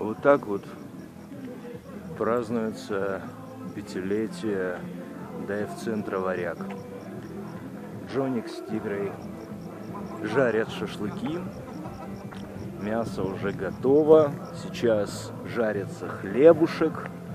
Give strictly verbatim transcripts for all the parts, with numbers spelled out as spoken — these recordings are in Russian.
Вот так вот празднуется пятилетие дайв-центра «Варяг». Джоник с Тигрой жарят шашлыки. Мясо уже готово. Сейчас жарится хлебушек.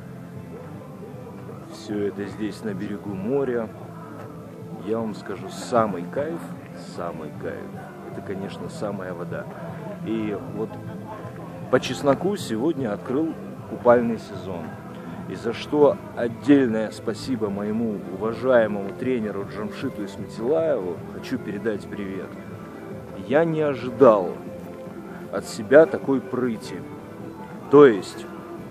Все это здесь на берегу моря. Я вам скажу, самый кайф, самый кайф, это, конечно, самая вода. И вот по чесноку сегодня открыл купальный сезон. И за что отдельное спасибо моему уважаемому тренеру Джамшиту Исматиллаеву хочу передать привет. Я не ожидал от себя такой прыти. То есть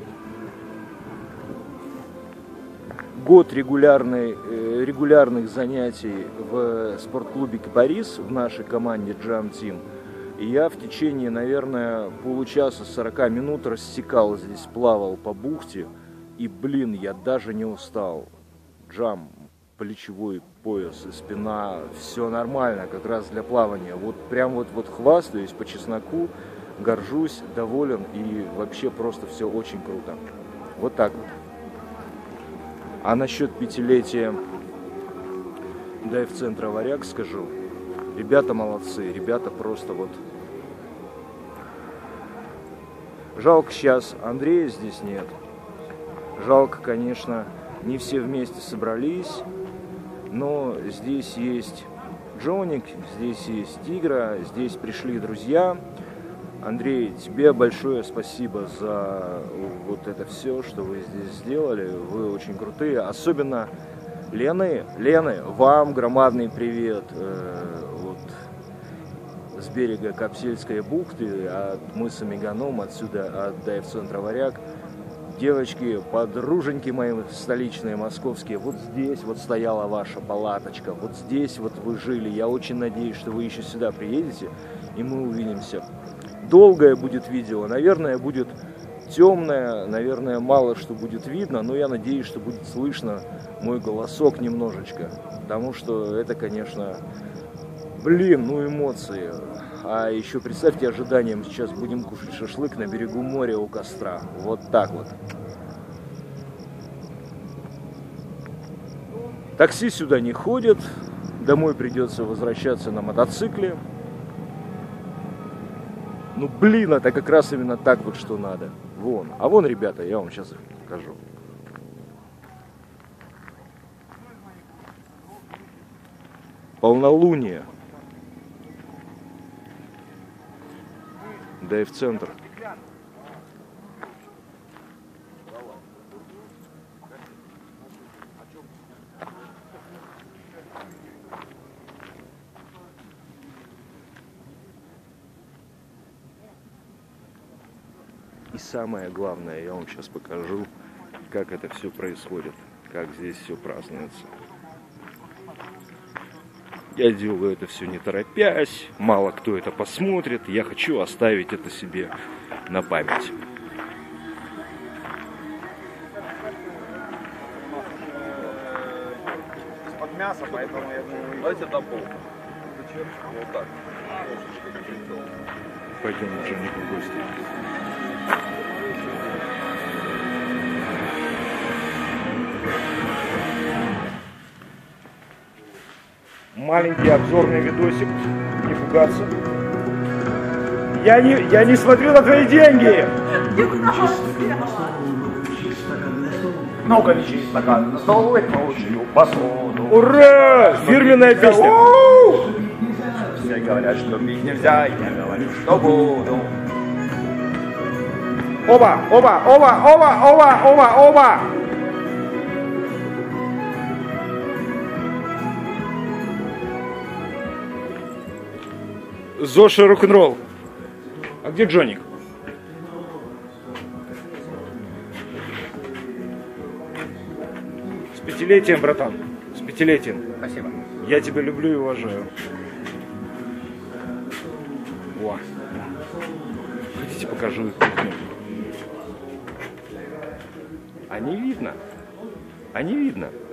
год регулярной, регулярных занятий в спортклубе «Кипарис» в нашей команде Jam Team. И я в течение, наверное, получаса сорока минут рассекал здесь, плавал по бухте. И, блин, я даже не устал. Джам, плечевой пояс и спина, все нормально, как раз для плавания. Вот прям вот, вот хвастаюсь по чесноку, горжусь, доволен и вообще просто все очень круто. Вот так вот. А насчет пятилетия дайв-центра «Варяг» скажу. Ребята молодцы, ребята просто вот... Жалко сейчас Андрея здесь нет. Жалко, конечно, не все вместе собрались. Но здесь есть Джоник, здесь есть Тигра, здесь пришли друзья. Андрей, тебе большое спасибо за вот это все, что вы здесь сделали. Вы очень крутые. Особенно Лены, Лены, вам громадный привет. Вот с берега Капсельской бухты, от мыса Меганом, отсюда, от дайв-центра «Варяг». Девочки, подруженьки мои столичные, московские, вот здесь вот стояла ваша палаточка, вот здесь вот вы жили. Я очень надеюсь, что вы еще сюда приедете, и мы увидимся. Долгое будет видео, наверное, будет темное, наверное, мало что будет видно, но я надеюсь, что будет слышно мой голосок немножечко, потому что это, конечно, блин, ну эмоции. А еще представьте ожиданием, сейчас будем кушать шашлык на берегу моря у костра, вот так вот. Такси сюда не ходит, домой придется возвращаться на мотоцикле. Ну блин, это как раз именно так вот, что надо. Вон, а вон, ребята, я вам сейчас их покажу. Полнолуние. Дайв-центр. И самое главное, я вам сейчас покажу, как это все происходит, как здесь все празднуется. Я делаю это все не торопясь, мало кто это посмотрит, я хочу оставить это себе на память. Под мясо, поэтому я думаю... Давайте до пол. Вот так. Пойдем уже не в гости. Маленький обзорный видосик, не пугаться. Я не, я не смотрю на твои деньги! Ну-ка, лечи стакан на стол, научу посуду. Ура! Фирменная песня! Все говорят, что пить нельзя, я говорю, что буду. Оба, оба, оба, оба, оба, оба, оба! Зоша рок-н-ролл. А где Джоник? С пятилетием, братан. С пятилетием. Спасибо. Я тебя люблю и уважаю. О. Хотите, покажу их кухню? А не видно. А не видно.